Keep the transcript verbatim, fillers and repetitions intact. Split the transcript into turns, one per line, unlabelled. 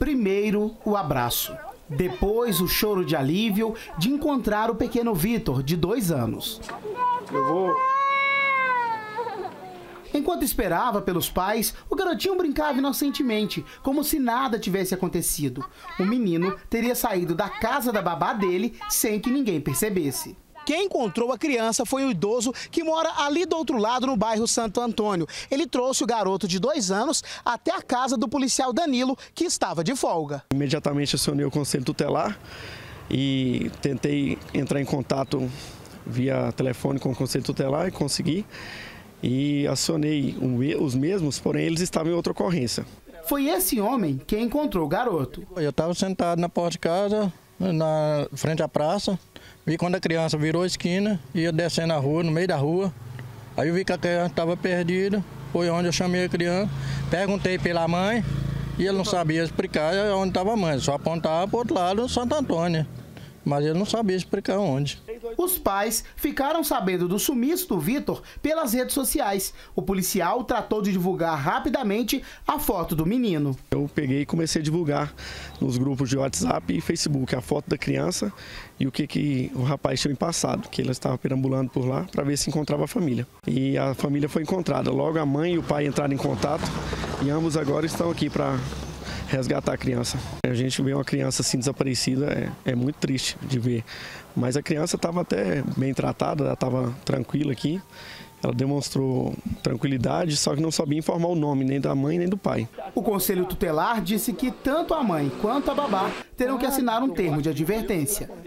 Primeiro, o abraço. Depois, o choro de alívio de encontrar o pequeno Vitor, de dois anos.
Eu vou...
Enquanto esperava pelos pais, o garotinho brincava inocentemente, como se nada tivesse acontecido. O menino teria saído da casa da babá dele sem que ninguém percebesse. Quem encontrou a criança foi o idoso que mora ali do outro lado, no bairro Santo Antônio. Ele trouxe o garoto de dois anos até a casa do policial Danilo, que estava de folga.
Imediatamente acionei o conselho tutelar e tentei entrar em contato via telefone com o conselho tutelar e consegui. E acionei os mesmos, porém eles estavam em outra ocorrência.
Foi esse homem quem encontrou o garoto.
Eu estava sentado na porta de casa, na frente à praça, vi quando a criança virou a esquina, ia descendo a rua, no meio da rua. Aí eu vi que a criança estava perdida, foi onde eu chamei a criança, perguntei pela mãe e ele não sabia explicar onde estava a mãe, só apontava para o outro lado do Santo Antônio, mas ele não sabia explicar onde.
Os pais ficaram sabendo do sumiço do Vitor pelas redes sociais. O policial tratou de divulgar rapidamente a foto do menino.
Eu peguei e comecei a divulgar nos grupos de WhatsApp e Facebook a foto da criança e o que, que o rapaz tinha me passado, que ele estava perambulando por lá para ver se encontrava a família. E a família foi encontrada. Logo a mãe e o pai entraram em contato e ambos agora estão aqui para resgatar a criança. A gente vê uma criança assim desaparecida, é, é muito triste de ver. Mas a criança estava até bem tratada, ela estava tranquila aqui. Ela demonstrou tranquilidade, só que não sabia informar o nome nem da mãe nem do pai.
O conselho tutelar disse que tanto a mãe quanto a babá terão que assinar um termo de advertência.